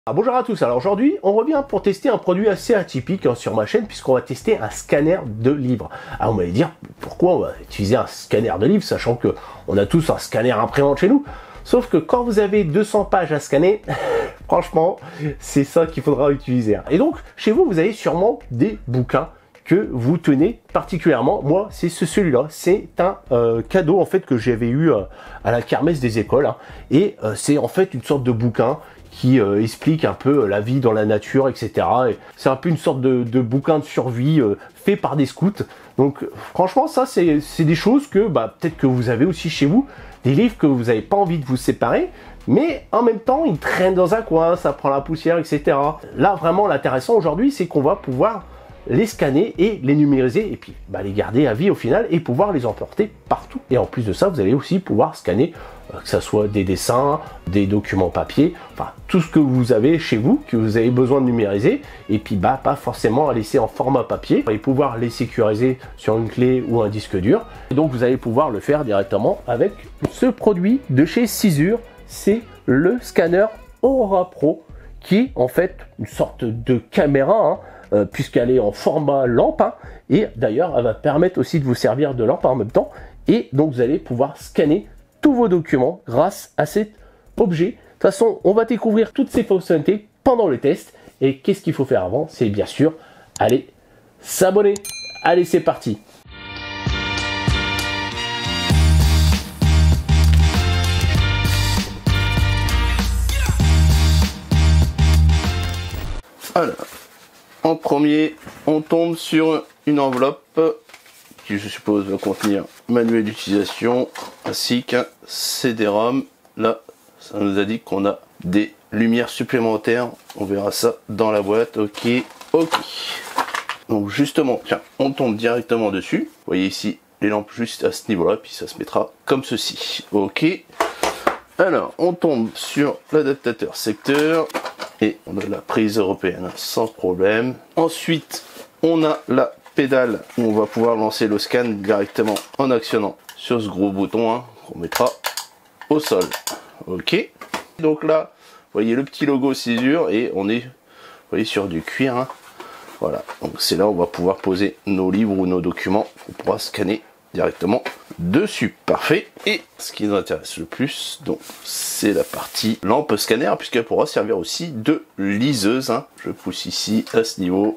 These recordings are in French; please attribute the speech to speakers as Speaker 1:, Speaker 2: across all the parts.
Speaker 1: Bonjour à tous, alors aujourd'hui on revient pour tester un produit assez atypique sur ma chaîne puisqu'on va tester un scanner de livres. Alors vous m'allez dire pourquoi on va utiliser un scanner de livres sachant que on a tous un scanner imprimante chez nous. Sauf que quand vous avez 200 pages à scanner, franchement c'est ça qu'il faudra utiliser. Et donc chez vous vous avez sûrement des bouquins que vous tenez particulièrement. Moi c'est celui-là, c'est un cadeau en fait que j'avais eu à la kermesse des écoles et c'est en fait une sorte de bouquin qui explique un peu la vie dans la nature, etc. C'est un peu une sorte de bouquin de survie fait par des scouts. Donc franchement, ça c'est des choses que peut-être que vous avez aussi chez vous, des livres que vous n'avez pas envie de vous séparer, mais en même temps ils traînent dans un coin, ça prend la poussière, etc. Là vraiment l'intéressant aujourd'hui, c'est qu'on va pouvoir les scanner et les numériser et puis les garder à vie au final et pouvoir les emporter partout. Et en plus de ça, vous allez aussi pouvoir scanner que ce soit des dessins, des documents papier, enfin tout ce que vous avez chez vous, que vous avez besoin de numériser, et puis pas forcément à laisser en format papier, et pouvoir les sécuriser sur une clé ou un disque dur. Et donc vous allez pouvoir le faire directement avec ce produit de chez Cizur, c'est le scanner Aura Pro, qui est en fait une sorte de caméra, puisqu'elle est en format lampe, et d'ailleurs elle va permettre aussi de vous servir de lampe en même temps, et donc vous allez pouvoir scanner tous vos documents grâce à cet objet. De toute façon, on va découvrir toutes ces fonctionnalités pendant le test. Et qu'est-ce qu'il faut faire avant? C'est bien sûr aller s'abonner. Allez, c'est parti.
Speaker 2: Alors, en premier, on tombe sur une enveloppe qui je suppose va contenir manuel d'utilisation ainsi qu'un CD-ROM. Là, ça nous a dit qu'on a des lumières supplémentaires. On verra ça dans la boîte. Ok. Donc justement, tiens, on tombe directement dessus. Vous voyez ici les lampes juste à ce niveau-là, puis ça se mettra comme ceci. Ok. Alors, on tombe sur l'adaptateur secteur et on a la prise européenne sans problème. Ensuite, on a la pédale où on va pouvoir lancer le scan directement en actionnant sur ce gros bouton qu'on mettra au sol. Ok. Donc là, vous voyez le petit logo Cizur et on est, vous voyez, sur du cuir. Voilà. Donc c'est là où on va pouvoir poser nos livres ou nos documents. On pourra scanner directement dessus. Parfait. Et ce qui nous intéresse le plus, donc c'est la partie lampe scanner puisqu'elle pourra servir aussi de liseuse. Je pousse ici à ce niveau.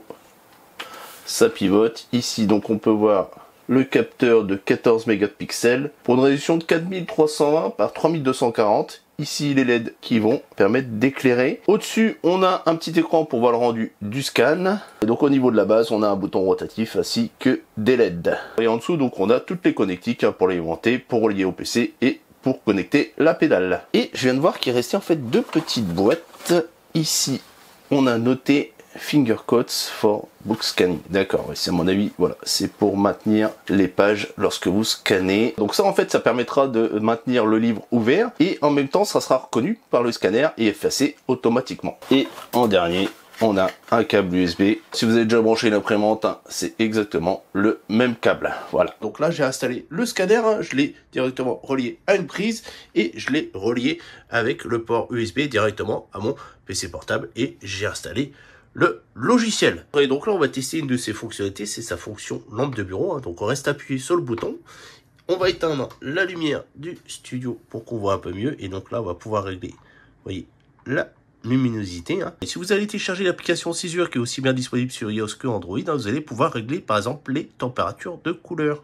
Speaker 2: Ça pivote ici, donc on peut voir le capteur de 14 mégapixels pour une résolution de 4320 par 3240. Ici les LED qui vont permettre d'éclairer. Au-dessus, on a un petit écran pour voir le rendu du scan. Et donc au niveau de la base, on a un bouton rotatif ainsi que des LED. Et en dessous, donc on a toutes les connectiques pour l'alimenter, pour relier au PC et pour connecter la pédale. Et je viens de voir qu'il restait en fait deux petites boîtes. Ici, on a noté Finger Quotes for Book Scanning. D'accord, c'est à mon avis, voilà, c'est pour maintenir les pages lorsque vous scannez. Donc ça en fait, ça permettra de maintenir le livre ouvert et en même temps, ça sera reconnu par le scanner et effacé automatiquement. Et en dernier, on a un câble USB. Si vous avez déjà branché une imprimante, c'est exactement le même câble. Voilà. Donc là, j'ai installé le scanner. Je l'ai directement relié à une prise et je l'ai relié avec le port USB directement à mon PC portable et j'ai installé le logiciel. Et donc là, on va tester une de ses fonctionnalités, c'est sa fonction lampe de bureau. Donc on reste appuyé sur le bouton. On va éteindre la lumière du studio pour qu'on voit un peu mieux. Et donc là, on va pouvoir régler, vous voyez, la luminosité. Et si vous allez télécharger l'application Cizur qui est aussi bien disponible sur iOS que Android, vous allez pouvoir régler par exemple les températures de couleur.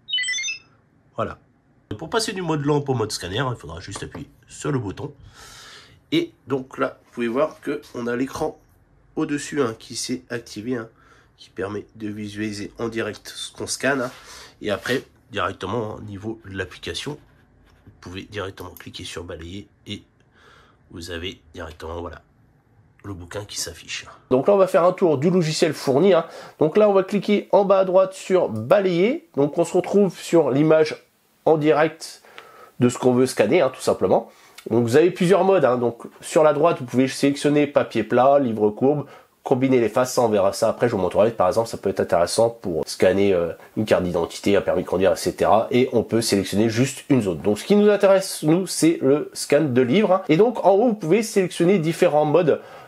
Speaker 2: Voilà. Pour passer du mode lampe au mode scanner, il faudra juste appuyer sur le bouton. Et donc là, vous pouvez voir qu'on a l'écran au-dessus qui s'est activé, qui permet de visualiser en direct ce qu'on scanne. Et après, directement au niveau de l'application, vous pouvez directement cliquer sur balayer et vous avez directement le bouquin qui s'affiche. Donc là, on va faire un tour du logiciel fourni. Donc là, on va cliquer en bas à droite sur balayer. Donc on se retrouve sur l'image en direct de ce qu'on veut scanner, tout simplement. Donc vous avez plusieurs modes. Donc sur la droite, vous pouvez sélectionner papier plat, livre courbe, combiner les faces, ça on verra ça après, je vous montrerai. Par exemple, ça peut être intéressant pour scanner une carte d'identité, un permis de conduire, etc. Et on peut sélectionner juste une zone. Donc ce qui nous intéresse, nous, c'est le scan de livres. Et donc en haut, vous pouvez sélectionner différents modes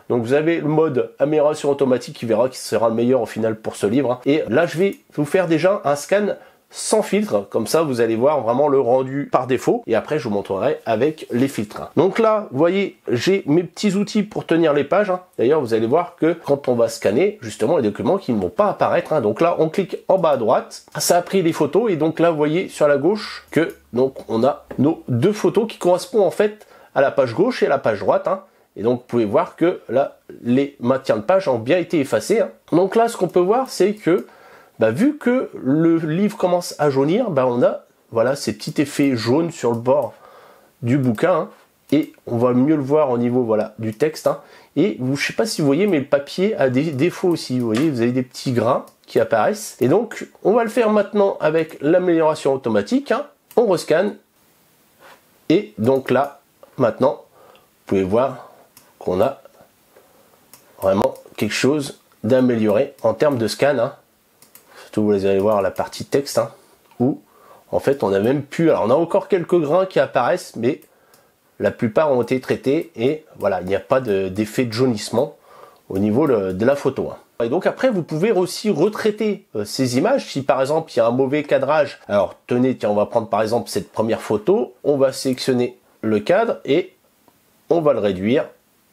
Speaker 1: Donc vous avez le mode amélioration automatique qui verra qui sera le meilleur au final pour ce livre, hein. Et là je vais vous faire déjà un scan sans filtre, comme ça vous allez voir vraiment le rendu par défaut, et après je vous montrerai avec les filtres. Donc là, vous voyez, j'ai mes petits outils pour tenir les pages, hein. D'ailleurs, vous allez voir que quand on va scanner, justement, les documents qui ne vont pas apparaître, hein. Donc là, on clique en bas à droite, ça a pris les photos, et donc là, vous voyez sur la gauche que donc on a nos deux photos qui correspondent en fait à la page gauche et à la page droite, hein. Et donc vous pouvez voir que là, les maintiens de page ont bien été effacés, hein. Donc là, ce qu'on peut voir, c'est que vu que le livre commence à jaunir, on a voilà, ces petits effets jaunes sur le bord du bouquin, hein, et on va mieux le voir au niveau voilà, du texte, hein. Et je ne sais pas si vous voyez, mais le papier a des défauts aussi. Vous voyez, vous avez des petits grains qui apparaissent. Et donc, on va le faire maintenant avec l'amélioration automatique, hein. On rescanne. Et donc là, maintenant, vous pouvez voir qu'on a vraiment quelque chose d'amélioré en termes de scan, hein. Surtout, vous allez voir la partie texte, hein, où en fait on a même pu, alors on a encore quelques grains qui apparaissent, mais la plupart ont été traités et voilà, il n'y a pas d'effet de jaunissement au niveau de la photo, hein. Et donc après vous pouvez aussi retraiter ces images. Si par exemple il y a un mauvais cadrage, alors tenez, tiens, on va prendre par exemple cette première photo, on va sélectionner le cadre et on va le réduire,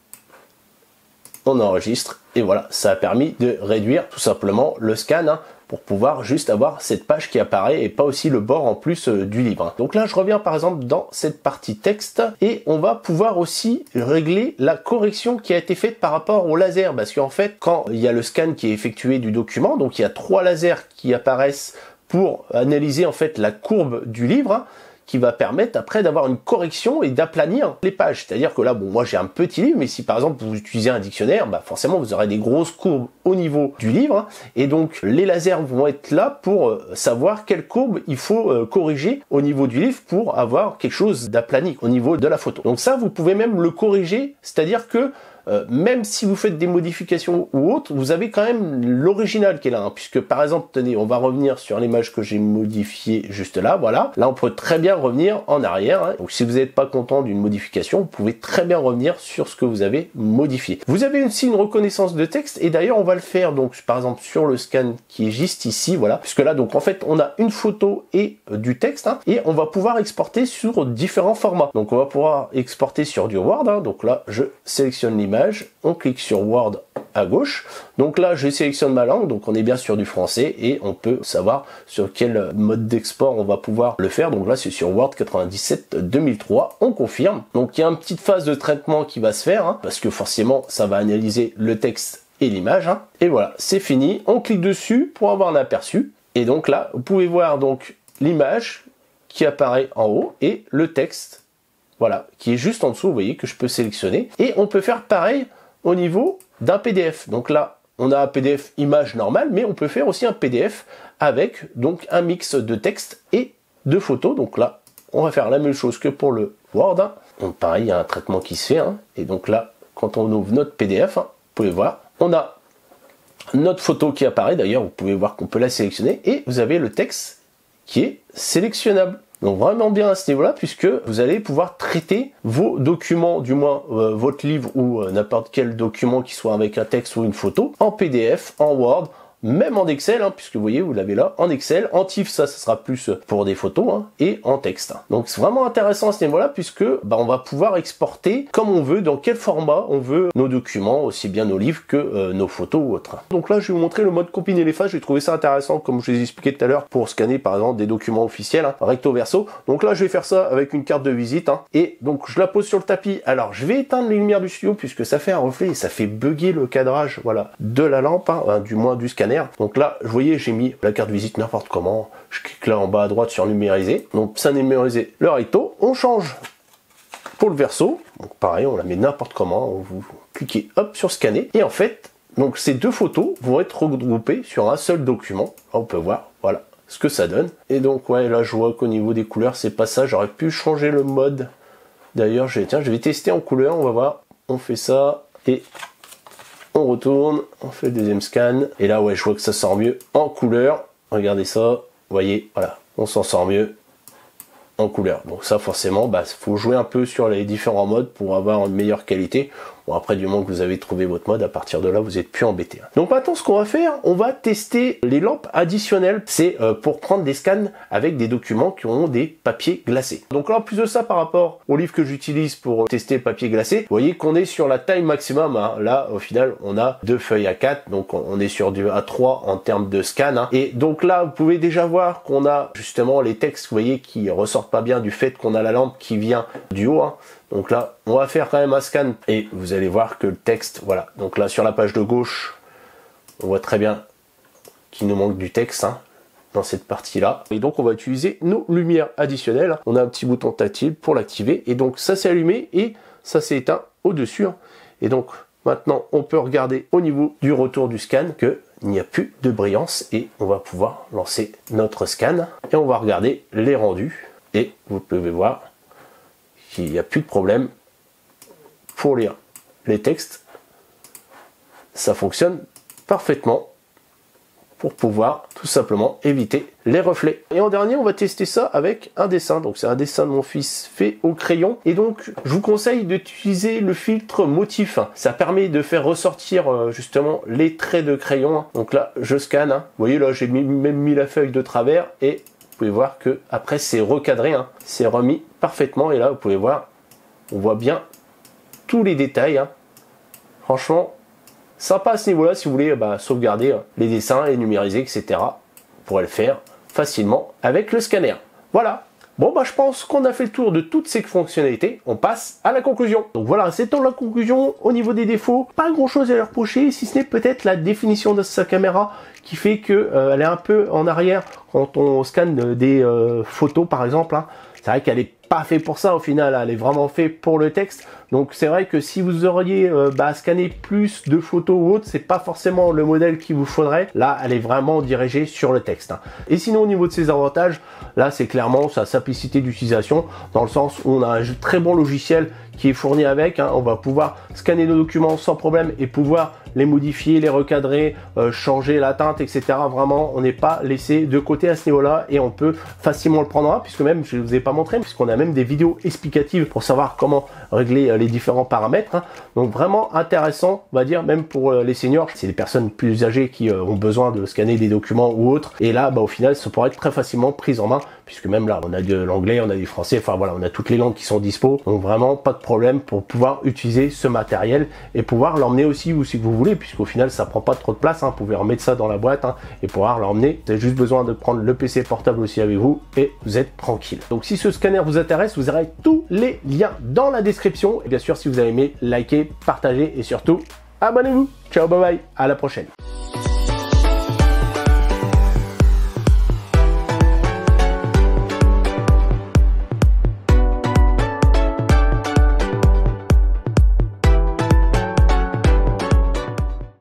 Speaker 1: on enregistre et voilà, ça a permis de réduire tout simplement le scan, hein, pour pouvoir juste avoir cette page qui apparaît et pas aussi le bord en plus du livre, hein. Donc là je reviens par exemple dans cette partie texte et on va pouvoir aussi régler la correction qui a été faite par rapport au laser, parce qu'en fait quand il y a le scan qui est effectué du document, donc il y a 3 lasers qui apparaissent pour analyser en fait la courbe du livre, hein, qui va permettre après d'avoir une correction et d'aplanir les pages. C'est-à-dire que là, bon, moi j'ai un petit livre, mais si par exemple vous utilisez un dictionnaire, forcément vous aurez des grosses courbes au niveau du livre, hein, et donc les lasers vont être là pour savoir quelle courbe il faut corriger au niveau du livre pour avoir quelque chose d'aplani au niveau de la photo. Donc ça, vous pouvez même le corriger, c'est-à-dire que même si vous faites des modifications ou autres, vous avez quand même l'original qui est là, hein, puisque par exemple, tenez, on va revenir sur l'image que j'ai modifiée juste là, voilà. Là, on peut très bien revenir en arrière, hein. Donc si vous n'êtes pas content d'une modification, vous pouvez très bien revenir sur ce que vous avez modifié. Vous avez aussi une reconnaissance de texte, et d'ailleurs, on va le faire, donc par exemple, sur le scan qui est juste ici, voilà, puisque là, donc en fait, on a une photo et du texte, hein, et on va pouvoir exporter sur différents formats. Donc on va pouvoir exporter sur du Word, hein. Donc là, je sélectionne l'image, on clique sur Word à gauche, donc là je sélectionne ma langue, donc on est bien sur du français et on peut savoir sur quel mode d'export on va pouvoir le faire. Donc là c'est sur Word 97 2003, on confirme. Donc il y a une petite phase de traitement qui va se faire, hein, parce que forcément ça va analyser le texte et l'image, hein. Et voilà, c'est fini, on clique dessus pour avoir un aperçu, et donc là vous pouvez voir donc l'image qui apparaît en haut et le texte, voilà, qui est juste en dessous, vous voyez, que je peux sélectionner. Et on peut faire pareil au niveau d'un PDF. Donc là, on a un PDF image normale, mais on peut faire aussi un PDF avec donc un mix de texte et de photos. Donc là, on va faire la même chose que pour le Word, hein. Donc pareil, il y a un traitement qui se fait, hein. Et donc là, quand on ouvre notre PDF, hein, vous pouvez voir, on a notre photo qui apparaît. D'ailleurs, vous pouvez voir qu'on peut la sélectionner. Et vous avez le texte qui est sélectionnable. Donc vraiment bien à ce niveau-là, puisque vous allez pouvoir traiter vos documents, du moins votre livre ou n'importe quel document qui soit avec un texte ou une photo, en PDF, en Word, même en Excel, hein, puisque vous voyez, vous l'avez là, en Excel, en TIFF, ça sera plus pour des photos, hein, et en texte. Donc c'est vraiment intéressant à ce niveau-là, puisque on va pouvoir exporter comme on veut, dans quel format on veut nos documents, aussi bien nos livres que nos photos ou autres. Donc là, je vais vous montrer le mode combiner les faces. J'ai trouvé ça intéressant, comme je vous ai expliqué tout à l'heure, pour scanner par exemple des documents officiels, hein, recto verso. Donc là, je vais faire ça avec une carte de visite, hein, et donc je la pose sur le tapis. Alors je vais éteindre les lumières du studio, puisque ça fait un reflet et ça fait bugger le cadrage, voilà, de la lampe, hein, du moins du scanner. Donc là, vous voyez, j'ai mis la carte visite n'importe comment. Je clique là en bas à droite sur numériser. Donc ça numérisé le recto. On change pour le verso. Donc pareil, on la met n'importe comment. Vous cliquez hop sur scanner. Et en fait, donc ces deux photos vont être regroupées sur un seul document. Là, on peut voir, voilà, ce que ça donne. Et donc ouais, là je vois qu'au niveau des couleurs, c'est pas ça. J'aurais pu changer le mode. D'ailleurs, je vais tester en couleur. On va voir. On fait ça et on retourne, on fait le deuxième scan, et là ouais, je vois que ça sort mieux en couleur. Regardez ça, vous voyez, voilà, on s'en sort mieux en couleur. Donc ça forcément, faut jouer un peu sur les différents modes pour avoir une meilleure qualité. Bon, après, du moment que vous avez trouvé votre mode, à partir de là, vous n'êtes plus embêté. Donc maintenant, ce qu'on va faire, on va tester les lampes additionnelles. C'est pour prendre des scans avec des documents qui ont des papiers glacés. Donc là, en plus de ça, par rapport au livre que j'utilise pour tester le papier glacé, vous voyez qu'on est sur la taille maximum. Hein. Là, au final, on a 2 feuilles A4, donc on est sur du A3 en termes de scan. Hein. Et donc là, vous pouvez déjà voir qu'on a justement les textes, vous voyez, qui ressortent pas bien du fait qu'on a la lampe qui vient du haut. Hein. Donc là, on va faire quand même un scan et vous allez voir que le texte, voilà. Donc là, sur la page de gauche, on voit très bien qu'il nous manque du texte, hein, dans cette partie-là. Et donc, on va utiliser nos lumières additionnelles. On a un petit bouton tactile pour l'activer. Et donc, ça s'est allumé et ça s'est éteint au-dessus. Et donc, maintenant, on peut regarder au niveau du retour du scan qu'il n'y a plus de brillance et on va pouvoir lancer notre scan. Et on va regarder les rendus. Et vous pouvez voir qu'il n'y a plus de problème pour lire les textes. Ça fonctionne parfaitement pour pouvoir tout simplement éviter les reflets. Et en dernier, on va tester ça avec un dessin. Donc c'est un dessin de mon fils fait au crayon. Et donc je vous conseille d'utiliser le filtre motif. Ça permet de faire ressortir justement les traits de crayon. Donc là, je scanne. Vous voyez là, j'ai même mis la feuille de travers et vous pouvez voir que après c'est recadré, hein. C'est remis parfaitement et là vous pouvez voir, on voit bien tous les détails. Hein. Franchement, sympa à ce niveau-là si vous voulez sauvegarder les dessins, les numériser, etc. Vous pourrez le faire facilement avec le scanner. Voilà. Bon je pense qu'on a fait le tour de toutes ces fonctionnalités. On passe à la conclusion. Donc voilà, c'est la conclusion. Au niveau des défauts, pas grand chose à leur reprocher, si ce n'est peut-être la définition de sa caméra qui fait que elle est un peu en arrière quand on scanne des photos par exemple. Hein. C'est vrai qu'elle est pas fait pour ça au final, elle est vraiment fait pour le texte. Donc c'est vrai que si vous auriez scanné plus de photos ou autre, c'est pas forcément le modèle qu'il vous faudrait. Là, elle est vraiment dirigée sur le texte. Hein. Et sinon, au niveau de ses avantages, là, c'est clairement sa simplicité d'utilisation, dans le sens où on a un très bon logiciel qui est fourni avec. Hein. On va pouvoir scanner nos documents sans problème et pouvoir les modifier, les recadrer, changer la teinte, etc. Vraiment, on n'est pas laissé de côté à ce niveau-là et on peut facilement le prendre en main, puisque même, je ne vous ai pas montré, puisqu'on a même des vidéos explicatives pour savoir comment régler les différents paramètres. Hein. Donc vraiment intéressant, on va dire, même pour les seniors. C'est des personnes plus âgées qui ont besoin de scanner des documents ou autres. Et là, au final, ça pourrait être très facilement pris en main, puisque même là, on a de l'anglais, on a du français, enfin voilà, on a toutes les langues qui sont dispo. Donc vraiment, pas de problème pour pouvoir utiliser ce matériel et pouvoir l'emmener aussi où si vous voulez, puisqu'au final, ça prend pas trop de place. Hein. Vous pouvez remettre ça dans la boîte et pouvoir l'emmener. Vous avez juste besoin de prendre le PC portable aussi avec vous et vous êtes tranquille. Donc si ce scanner vous intéresse, vous aurez tous les liens dans la description. Et bien sûr, si vous avez aimé, likez, partagez et surtout, abonnez-vous. Ciao, bye bye, à la prochaine.